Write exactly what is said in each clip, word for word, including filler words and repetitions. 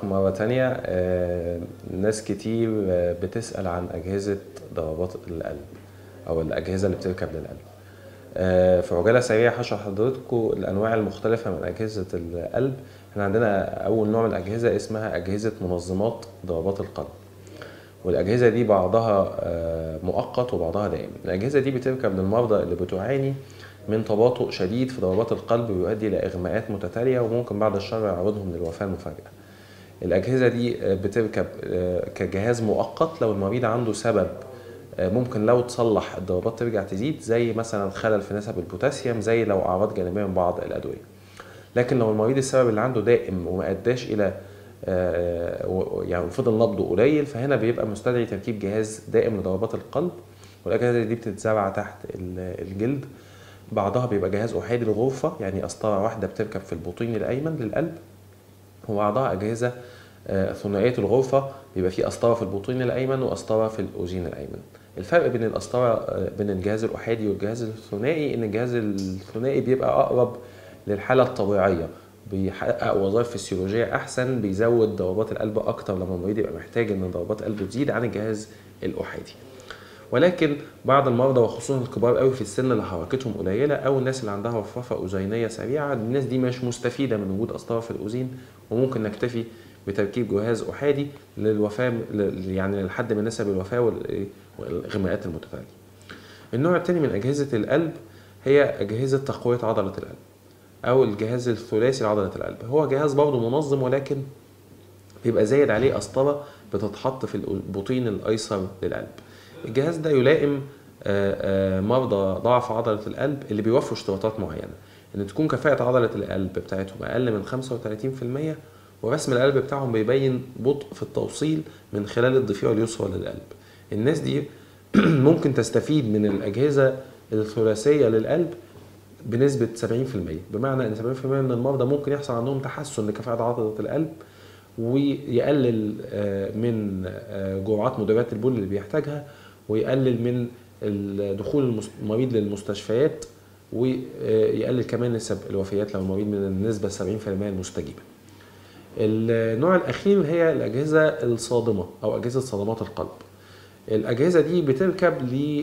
مرة تانية. آه، ناس كتير آه، بتسأل عن أجهزة ضربات القلب أو الأجهزة اللي بتركب للقلب. آه، في عجالة سريعة هشرح لحضراتكم الأنواع المختلفة من أجهزة القلب. احنا عندنا أول نوع من الأجهزة اسمها أجهزة منظمات ضربات القلب، والأجهزة دي بعضها آه، مؤقت وبعضها دائم. الأجهزة دي بتركب للمرضى اللي بتعاني من تباطؤ شديد في ضربات القلب ويؤدي إلى إغماءات متتالية وممكن بعد الشر يعرضهم للوفاة المفاجئة. الأجهزة دي بتركب كجهاز مؤقت لو المريض عنده سبب ممكن لو تصلح الضربات ترجع تزيد، زي مثلا خلل في نسب البوتاسيوم، زي لو أعراض جانبية من بعض الأدوية. لكن لو المريض السبب اللي عنده دائم وما أداش إلى يعني فضل نبضه قليل، فهنا بيبقى مستدعي تركيب جهاز دائم لضربات القلب. والأجهزة دي بتتزرع تحت الجلد. بعضها بيبقى جهاز أحادي الغرفة، يعني قسطرة واحدة بتركب في البطين الأيمن للقلب، وبعضها أجهزة ثنائية الغرفة بيبقى فيه قسطرة في البطين الأيمن وقسطرة في الأذين الأيمن. الفرق بين القسطرة بين الجهاز الأحادي والجهاز الثنائي إن الجهاز الثنائي بيبقى أقرب للحالة الطبيعية، بيحقق وظائف فسيولوجية أحسن، بيزود ضربات القلب أكتر لما المريض يبقى محتاج إن ضربات قلبه تزيد عن الجهاز الأحادي. ولكن بعض المرضى وخصوصا الكبار قوي في السن اللي حركتهم قليله او الناس اللي عندها رفرفه اذينيه سريعه، الناس دي مش مستفيده من وجود قسطره في الاذين، وممكن نكتفي بتركيب جهاز احادي للوفاه، يعني للحد من نسب الوفاه والاغماءات المتتاليه. النوع الثاني من اجهزه القلب هي اجهزه تقويه عضله القلب او الجهاز الثلاثي لعضله القلب. هو جهاز برضه منظم، ولكن بيبقى زايد عليه قسطره بتتحط في البطين الايسر للقلب. الجهاز ده يلائم مرضى ضعف عضلة القلب اللي بيوفروا اشتراطات معينة، ان تكون كفاءة عضلة القلب بتاعتهم اقل من خمسة وثلاثين في المية، ورسم القلب بتاعهم بيبين بطء في التوصيل من خلال الضفيرة اليسرى للقلب. الناس دي ممكن تستفيد من الأجهزة الثلاثية للقلب بنسبة سبعين في المية، بمعنى ان سبعين في المية من المرضى ممكن يحصل عندهم تحسن لكفاءة عضلة القلب، ويقلل من جرعات مدرات البول اللي بيحتاجها، ويقلل من دخول المريض للمستشفيات، ويقلل كمان نسب الوفيات لو المريض من النسبة سبعين في المية المستجيبة. النوع الأخير هي الأجهزة الصادمة أو أجهزة صدمات القلب. الأجهزة دي بتركب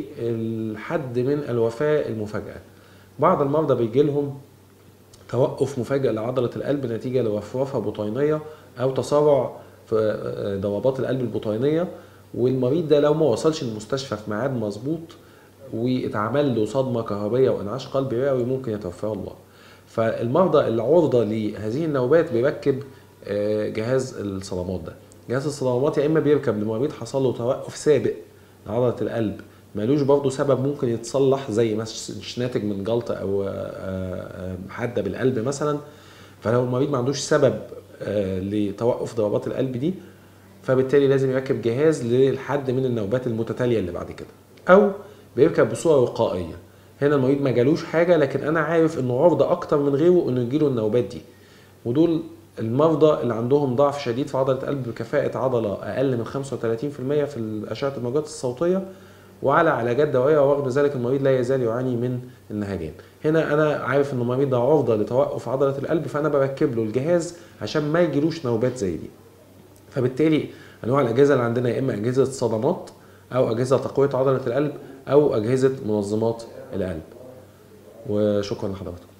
للحد من الوفاة المفاجئة. بعض المرضى بيجي لهم توقف مفاجئ لعضلة القلب نتيجة لرفرفة بطينية أو تسارع في ضربات القلب البطينية، والمريض ده لو ما وصلش المستشفى في ميعاد مظبوط واتعمل له صدمة كهربية وانعاش قلبي رئوي ممكن يتوفاه الله. فالمرضى اللي عرضة لهذه النوبات بيركب جهاز الصدمات ده. جهاز الصدمات يا اما بيركب لمريض حصل له توقف سابق لعضلة القلب مالوش برضه سبب ممكن يتصلح، زي مش ناتج من جلطة او حادة بالقلب مثلا، فلو المريض ما عندوش سبب لتوقف ضربات القلب دي، فبالتالي لازم يركب جهاز للحد من النوبات المتتالية اللي بعد كده، او بيركب بصورة وقائية. هنا المريض ما جالوش حاجة، لكن انا عارف انه عرضة اكتر من غيره انه يجيله النوبات دي، ودول المرضى اللي عندهم ضعف شديد في عضلة القلب بكفاءة عضلة اقل من خمسة وثلاثين في المية في اشعة الموجات الصوتية وعلى علاجات دوائية، ورغم ذلك المريض لا يزال يعاني من النهجان. هنا انا عارف ان المريض ده عرضة لتوقف عضلة القلب، فانا بركب له الجهاز عشان ما يجيلوش نوبات زي دي. فبالتالي انواع الاجهزه اللي عندنا يا اما اجهزه صدمات او اجهزه تقويه عضله القلب او اجهزه منظمات القلب. وشكرا لحضراتكم.